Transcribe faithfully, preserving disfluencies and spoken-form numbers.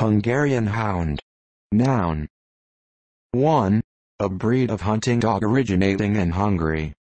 Hungarian Hound. Noun. one. A breed of hunting dog originating in Hungary.